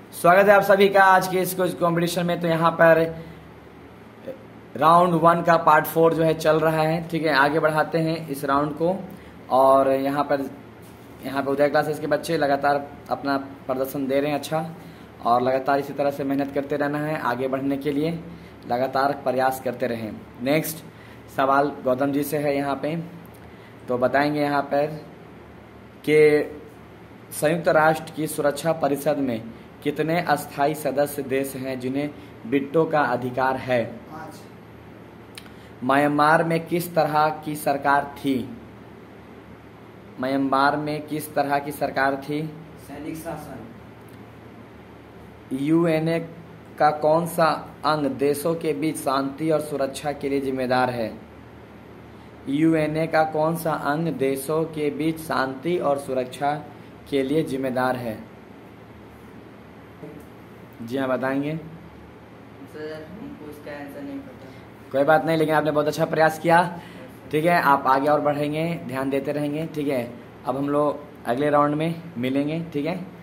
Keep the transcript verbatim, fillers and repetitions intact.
स्वागत है आप सभी का आज के इस क्विज कंपटीशन में। तो यहाँ पर राउंड वन का पार्ट फोर जो है चल रहा है। ठीक है, आगे बढ़ाते हैं इस राउंड को। और यहाँ पर यहाँ पर उदय क्लासेस के बच्चे लगातार अपना प्रदर्शन दे रहे हैं अच्छा, और लगातार इसी तरह से मेहनत करते रहना है। आगे बढ़ने के लिए लगातार प्रयास करते रहें। नेक्स्ट सवाल गौतम जी से है यहाँ पे, तो बताएंगे यहाँ पर कि संयुक्त राष्ट्र की सुरक्षा परिषद में कितने अस्थायी सदस्य देश हैं जिन्हें वीटो का अधिकार है? म्यांमार में किस तरह की सरकार थी? म्यांमार में किस तरह की सरकार थी? सैनिक शासन। यूएनए का कौन सा अंग देशों के बीच शांति और सुरक्षा के लिए जिम्मेदार है? यूएनए का कौन सा अंग देशों के बीच शांति और सुरक्षा के लिए जिम्मेदार है? जी हाँ, बताएंगे। सर हमको इसका आंसर नहीं पता। कोई बात नहीं, लेकिन आपने बहुत अच्छा प्रयास किया। ठीक है, आप आगे और बढ़ेंगे, ध्यान देते रहेंगे। ठीक है, अब हम लोग अगले राउंड में मिलेंगे। ठीक है।